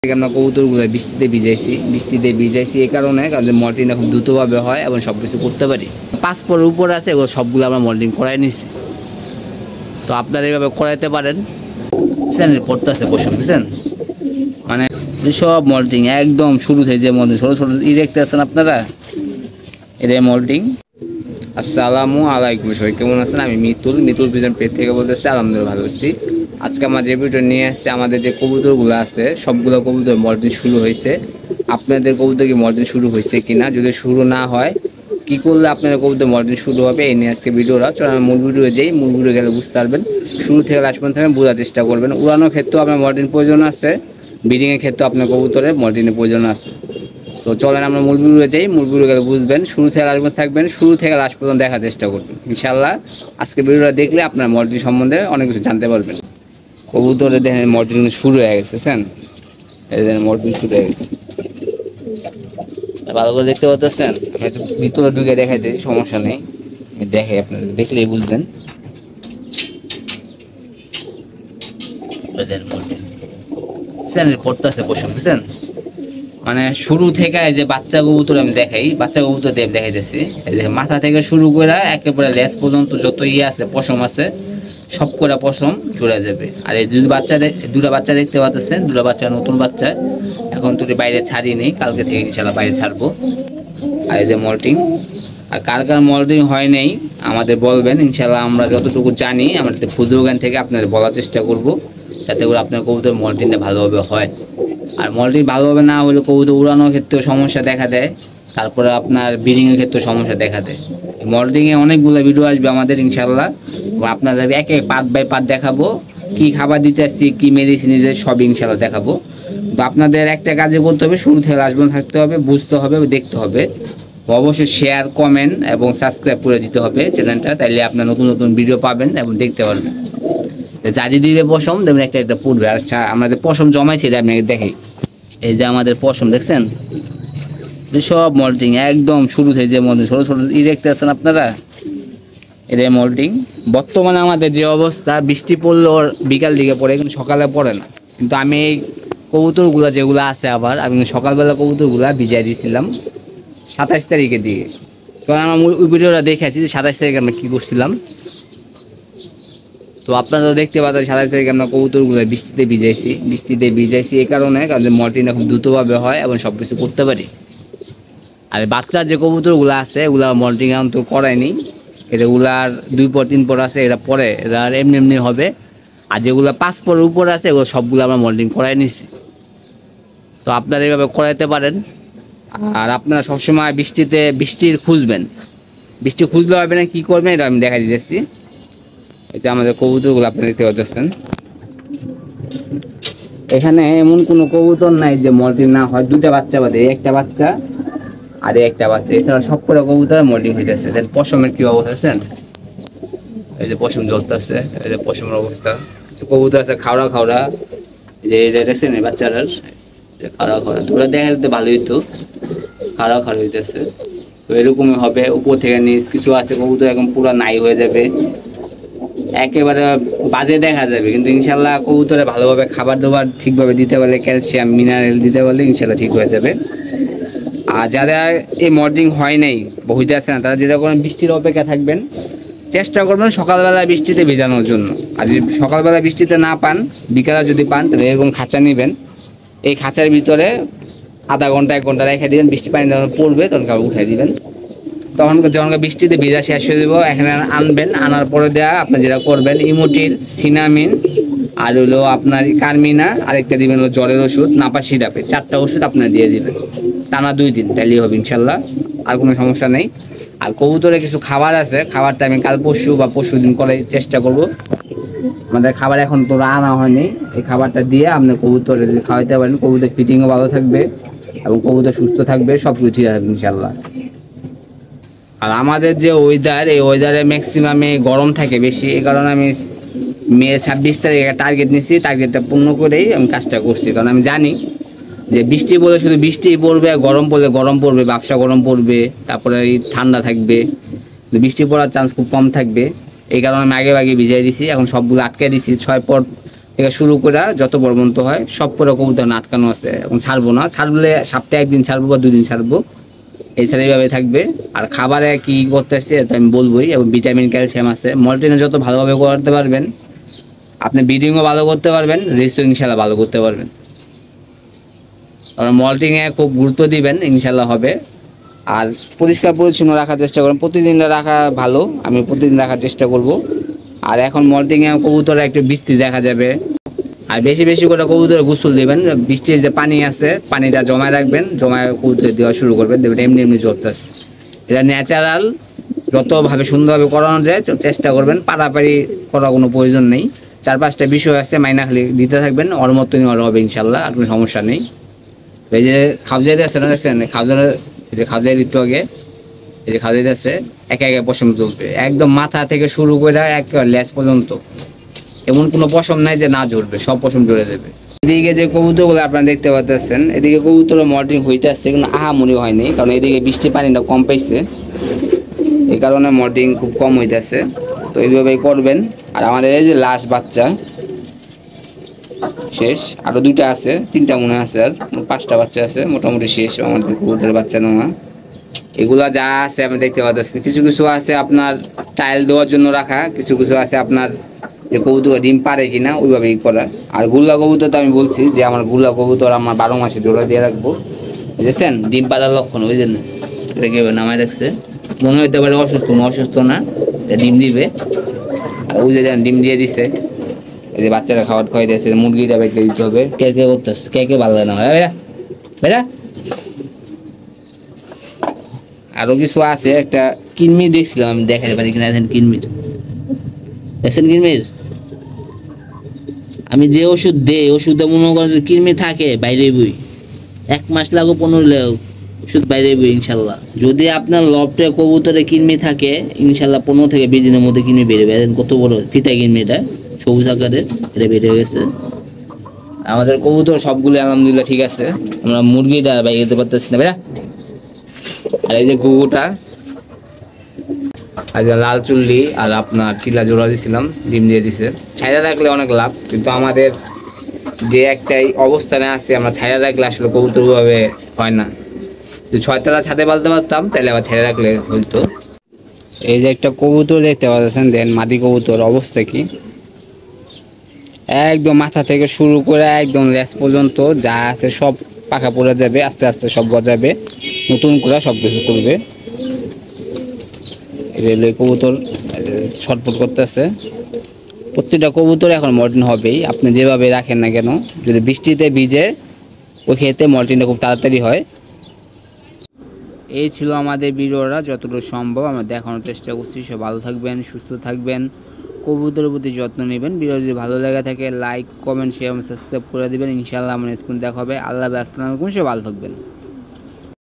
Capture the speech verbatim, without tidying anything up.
আমরা কবুতরগুলো বৃষ্টিতে ভিজাইছি বৃষ্টিতে ভিজাইছি এই কারণে কারণ মল্টিংটা খুব দ্রুতভাবে হয় এবং সব কিছু করতে পারি। পাঁচ পরের উপর আছে এগুলো সবগুলো আমরা মল্টিং করাই নিছি, তো আপনারা এইভাবে করাইতে পারেন। করতে আছে পশম বুঝছেন, মানে সব মল্টিং একদম শুরু থেকে যে মল্টিং ছোটো ছোটো ই দেখতে আছেন আপনারা, এটাই মল্টিং। আসসালামু আলাইকুম, সবাই কেমন আছেন? আমি মিতুল মিতুল ভিজন পেজ থেকে বলতেছি। আলহামদুলিল্লাহ ভালো আছি। আজকে আমার যে ভিডিও নিয়ে আসছে, আমাদের যে কবুতরগুলো আছে সবগুলো কবুতর মল্টিং শুরু হয়েছে। আপনাদের কবুতর কি মল্টিং শুরু হয়েছে কিনা, যদি শুরু না হয় কি করলে আপনাদের কবুতর মল্টিং শুরু হবে, এই নিয়ে আজকে ভিডিওটা। চলো আমি মূল ভিডিও যাই, মূল ভিডিও গেলে বুঝতে পারবেন। শুরু থেকে লাস্ট পর্যন্ত বোঝার চেষ্টা করবেন। উড়ানোর ক্ষেত্রেও আপনার মল্টিং প্রয়োজন আছে, ব্রিডিংয়ের ক্ষেত্রেও আপনার কবুতরের মল্টিংয়ের প্রয়োজন আছে। তো চলেন আমরা মূল ভিডিও যাই, মূল ভিডিও গেলে বুঝবেন। শুরু থেকে লাস্ট পর্যন্ত থাকবেন, শুরু থেকে লাস্ট পর্যন্ত দেখার চেষ্টা করবেন। ইনশাআল্লাহ আজকে ভিডিওটা দেখলে আপনার মল্টিং সম্বন্ধে অনেক কিছু জানতে পারবেন। কবুতরে দেখেন মল্টিং শুরু হয়ে গেছে, বুঝছেন? এই দেখেন মল্টিং শুরু হয়ে গেছে, ভালো করে দেখতে পাচ্ছেন। আমি একটু ভিতরে ঢুকে দেখাই দিই, সমস্যা নেই, আমি দেখাই, আপনারা দেখলেই বুঝবেন। করতে আছে পশম বুঝছেন, মানে শুরু থেকে যে বাচ্চা কবুতর আমি দেখাই, বাচ্চা কবুতর দেব দেখাইতেছি। এই যে মাথা থেকে শুরু করে একেবারে লেজ পর্যন্ত যত ইয়ে আছে পশম আছে সব করে পশম চলে যাবে। আর এই দুই বাচ্চা দুটা বাচ্চা দেখতে পাচ্ছেন, দুটা বাচ্চা নতুন বাচ্চা, এখন তুই বাইরে ছাড়ি নেই, কালকে থেকে ইনশাআল্লাহ বাইরে ছাড়বো। আর এই যে মল্টিং, আর কার কার মল্টিং হয় নেই আমাদের বলবেন, ইনশাআল্লাহ আমরা যতটুকু জানি আমাদের ক্ষুদ্র জ্ঞান থেকে আপনাদের বলার চেষ্টা করব, যাতে করে আপনার কবুতর মল্টিংটা ভালোভাবে হয়। আর মল্টিং ভালোভাবে না হলে কবুতর উড়ানোর ক্ষেত্রেও সমস্যা দেখা দেয়, তারপরে আপনার ব্রিডিংয়ের ক্ষেত্রেও সমস্যা দেখা দেয়। মল্টিংয়ে অনেকগুলো ভিডিও আসবে আমাদের ইনশাআল্লাহ, আপনাদের এক এক পার্ট বাই পার্ট দেখাবো, কি খাবার দিতে আসছি, কি মেডিসিন দিতে, সব ইনশাআল্লাহ দেখাবো। তো আপনাদের একটা কাজে করতে হবে, শুরু থেকে লাস্ট পর্যন্ত থাকতে হবে, বুঝতে হবে, দেখতে হবে। অবশ্যই শেয়ার, কমেন্ট এবং সাবস্ক্রাইব করে দিতে হবে চ্যানেলটা, তাইলে আপনার নতুন নতুন ভিডিও পাবেন এবং দেখতে পারবেন। জারি দিলে পশম দেখবেন একটা একটা পড়বে। আর আমাদের পশম জমাইছে এটা আপনাকে দেখাই। এই যে আমাদের পশম দেখছেন, সব মল্টিং একদম শুরু থেকে যে মল্টিং ছোটো ছোটো ই দেখতে আছেন আপনারা, এটাই মল্টিং। বর্তমানে আমাদের যে অবস্থা, বৃষ্টি পড়লেও বিকাল দিকে পড়ে, কিন্তু সকালে পড়ে না। কিন্তু আমি এই কবুতরগুলো যেগুলো আছে আবার আমি সকালবেলা কবুতরগুলো ভিজাই দিয়েছিলাম সাতাশ তারিখের দিকে। কারণ আমার ওই ভিডিওটা দেখেছি যে সাতাশ তারিখে আমরা কী করছিলাম। তো আপনারা দেখতে পাচ্ছেন সাতাশ তারিখে আমরা কবুতরগুলো বৃষ্টিতে ভিজাইছি বৃষ্টিতে ভিজাইছি এই কারণে কারণ মল্টিংটা খুব দ্রুতভাবে হয় এবং সব কিছু করতে পারি। আর বাচ্চার যে কবুতরগুলো আছে এগুলো মল্টিং এখন তো করায়নি, এগুলার দুই পর তিন পর আছে, এটা পরে এরা এমনি এমনি হবে। আর যেগুলো পাঁচ পরের উপর আছে এগুলো সবগুলো আমরা মল্টিং করাই নিছি, তো আপনারা এইভাবে করাইতে পারেন। আর আপনারা সবসময় বৃষ্টিতে বৃষ্টির খুঁজবেন, বৃষ্টি খুঁজলে হবে না, কী করবেন এটা আমি দেখা দিতেছি। এটা আমাদের কবুতরগুলো আপনারা দেখতে পাচ্ছেন। এখানে এমন কোনো কবুতর নাই যে মল্টিং না হয়, দুটা বাচ্চা বাদে, একটা বাচ্চা আর একটা বাচ্চা, এছাড়া সব করে কবুতর মল্টিং হইতেছে। পশমের কি অবস্থা আছেন, এই যে পশম জ্বলতেছে, এই যে পশমের অবস্থা। কিছু কবুতর আছে খাওড়া খাওড়া, যে দেখছেন এই বাচ্চাটার খাওড়া খাওড়া, তোরা দেখা যেতে ভালোই, তো খাওড়া খাওড়া হইতেছে। তো এরকমই হবে, উপর থেকে নিচ। কিছু আছে কবুতর একদম পুরো নাই হয়ে যাবে, একেবারে বাজে দেখা যাবে। কিন্তু ইনশাল্লাহ কবুতরে ভালোভাবে খাবার দাবার ঠিকভাবে দিতে পারলে, ক্যালসিয়াম মিনারেল দিতে পারলে ইনশাল্লাহ ঠিক হয়ে যাবে। আর যারা এই মল্টিং হয় নাই বহিতে আসছে না, তারা যেটা করেন বৃষ্টির অপেক্ষা থাকবেন, চেষ্টা করবেন সকালবেলা বৃষ্টিতে ভেজানোর জন্য। আর যদি সকালবেলা বৃষ্টিতে না পান, বিকালে যদি পান, তাহলে এরকম খাঁচা নেবেন, এই খাঁচার ভিতরে আধা ঘন্টা এক ঘন্টা রেখে দিবেন। বৃষ্টি পানি যখন পড়বে তখন কাউকে উঠাই দিবেন, তখন যখন বৃষ্টিতে ভেজা শেষ হয়ে যাবো এখানে আনবেন। আনার পরে দেওয়া আপনার যেটা করবেন, ইমোটিল, সিনামিন আর হলো আপনার কার্মিনা, আরেকটা দিবেন হলো জ্বরের ওষুধ, নাপা সিরাপে, চারটা ওষুধ আপনার দিয়ে দিবেন টানা দুই দিন, তাইলেই হবে ইনশাল্লাহ, আর কোনো সমস্যা নেই। আর কবুতরে কিছু খাবার আছে, খাবারটা আমি কাল পরশু বা পরশু দিন করে চেষ্টা করব। আমাদের খাবার এখন তো আনা হয়নি, এই খাবারটা দিয়ে আপনি কবুতরে যদি খাওয়াইতে পারেন, কবুতর ফিটিংও ভালো থাকবে এবং কবুতর সুস্থ থাকবে, সব কিছু ঠিক থাকবে ইনশাল্লাহ। আর আমাদের যে ওয়েদার, এই ওয়েদারে ম্যাক্সিমামে গরম থাকে বেশি, এই কারণে আমি মে ছাব্বিশ তারিখে টার্গেট নিচ্ছি, টার্গেটটা পূর্ণ করেই আমি কাজটা করছি। কারণ আমি জানি যে বৃষ্টি পড়লে শুধু বৃষ্টিই পড়বে, গরম পড়লে গরম পড়বে, ব্যবসা গরম পড়বে, তারপরে এই ঠান্ডা থাকবে, বৃষ্টি পড়ার চান্স খুব কম থাকবে। এই কারণে আমি আগে আগে ভিজিয়ে দিছি, এখন সবগুলো আটকে দিছি। ছয় পট থেকে শুরু করে যত বড় পর্যন্ত হয় সব করে কবুতর আটকানো আছে। এখন ছাড়বো না, ছাড়লে সপ্তাহে একদিন ছাড়বো বা দুদিন ছাড়বো, এছাড়া এইভাবে থাকবে। আর খাবারে কি করতেছে এটা আমি বলবোই, এবং ভিটামিন ক্যালসিয়াম আছে। মল্টিনে যত ভালোভাবে করতে পারবেন আপনি ব্রিডিংও ভালো করতে পারবেন, রেসও ইনশাল্লাহ ভালো করতে পারবেন। কারণ মল্টিংয়ে খুব গুরুত্ব দিবেন, ইনশাল্লাহ হবে। আর পরিষ্কার পরিচ্ছন্ন রাখার চেষ্টা করবেন, প্রতিদিন রাখা ভালো, আমি প্রতিদিন রাখার চেষ্টা করব। আর এখন মল্টিংয়ে কবুতরে একটু বৃষ্টি দেখা যাবে, আর বেশি বেশি করে কবুতরে গোসল দিবেন। বৃষ্টির যে পানি আছে পানিটা জমায় রাখবেন, জমায় কবুতরে দেওয়া শুরু করবেন, দেখবেন এমনি এমনি চলতেছে। এটা ন্যাচারাল, যতভাবে সুন্দরভাবে করানো যায় চেষ্টা করবেন, পাড়াপাড়ি করার কোনো প্রয়োজন নেই। চার পাঁচটা বিষয় আছে, মাইনা খালি দিতে থাকবেন, ওর মতো ওর হবে ইনশাল্লাহ, আর কোনো সমস্যা নেই। এই যে খাওয়াইতে আছে না, দেখছেন খাওয়া, এই যে খাওয়াই একটু আগে, এই যে খাওয়াইতে আছে একে একে পশম চলবে, একদম মাথা থেকে শুরু করে এক লেজ পর্যন্ত, এমন কোনো পশম নাই যে না ঝরবে, সব পশম ঝরে যাবে। এদিকে যে কবুতরগুলো আপনারা দেখতে পাচ্ছেন, এদিকে কবুতর মল্টিং হইতে আসছে, কিন্তু আহামরি হয়নি, কারণ এদিকে বৃষ্টি পানিটা কম পাইছে, এই কারণে মল্টিং খুব কম হইতেছে। তো এইভাবেই করবেন। আর আমাদের এই যে লাস্ট বাচ্চা শেষ, আরো দুইটা আছে, তিনটা মনে আছে, আর পাঁচটা বাচ্চা আছে, মোটামুটি শেষ আমাদের কবুতরের বাচ্চা নেওয়া। এগুলা যা আছে আপনি দেখতে পাচ্ছেন, কিছু কিছু আছে আপনার টাইল দেওয়ার জন্য রাখা, কিছু কিছু আছে আপনার যে কবুতর ডিম পারে কিনা ওইভাবেই করা। আর গুল্লা কবুতর তো আমি বলছি যে আমার গুল্লা কবুতর আমার বারো মাসে জোড়া দিয়ে রাখবো, বুঝেছেন, ডিম পাড়ার লক্ষণ, ওই জন্য এটা কেউ নামায় রাখছে। মনে হইতে পারে অসুস্থ, অসুস্থ না, ডিম দিবে। আর ওই যে ডিম দিয়ে দিছে, এই যে বাচ্চারা খাবার খাওয়াই দিয়েছে, মুরগিটা বেঁকে দিতে হবে। কে কে করতেছে, কে কে ভালো না বেড়া বেড়া। আরো কিছু আছে, একটা কিনমি দেখছিলাম, আমি দেখাতে পারি কিনা, দেখেন কিনমির, দেখছেন কিনমির, আমি যে ওষুধ দেই ওষুধে মনে করেন যদি কিনমি থাকে বাইরে বই, এক মাস লাগো পনেরো লাগ ওষুধ বাইরে বই ইনশাল্লাহ। যদি আপনার লবটে কবুতরে কিনমি থাকে ইনশাল্লাহ পনেরো থেকে বিশ দিনের মধ্যে কিনমি বেরোবে। কত বড় ফিতা কিনমিটা, সবুজ আকারের, এটা বেড়ে গেছে। আমাদের কবুতর সবগুলো আলহামদুলিল্লাহ ঠিক আছে, আমরা মুরগিটা বাইরে যেতে পারতেছি না বেড়া। আর এই যে গুগুটা, আর লাল চুল্লি আর আপনার চিলা জোড়া দিয়েছিলাম, ডিম দিয়ে দিছে। ছাইরা রাখলে অনেক লাভ, কিন্তু আমাদের যে একটাই অবস্থানে আছে, আমরা ছাইরা রাখলে আসলে কবুতর ভাবে হয় না। যদি ছয়তলা ছাদে পালতে পারতাম তাহলে আবার ছাইরা রাখলে হইতো। এই যে একটা কবুতর দেখতে পাচ্ছেন, দেন মাদি কবুতর অবস্থা কি, একদম মাথা থেকে শুরু করে একদম লেজ পর্যন্ত যা আছে সব পাকা পড়ে যাবে, আস্তে আস্তে সব গজাবে, নতুন করে সব কিছু করবে। রেলে কবুতর ছটফট করতেছে, প্রত্যেকটা কবুতর এখন মল্টিন হবেই, আপনি যেভাবে রাখেন না কেন। যদি বৃষ্টিতে ভিজে ওই ক্ষেত্রে মল্টিনটা খুব তাড়াতাড়ি হয়। এই ছিল আমাদের ভিডিওটা, যতটুকু সম্ভব আমরা দেখানোর চেষ্টা করছি। সব ভালো থাকবেন, সুস্থ থাকবেন, কবুতরের প্রতি যত্ন নেবেন। ভিডিও যদি ভালো লেগে থাকে লাইক কমেন্ট শেয়ার সাবস্ক্রাইব করে দেবেন। ইনশাআল্লাহ আমার স্ক্রিন দেখা হবে। আল্লাহ হাফেজ, আসসালামু আলাইকুম, সব ভালো থাকবেন।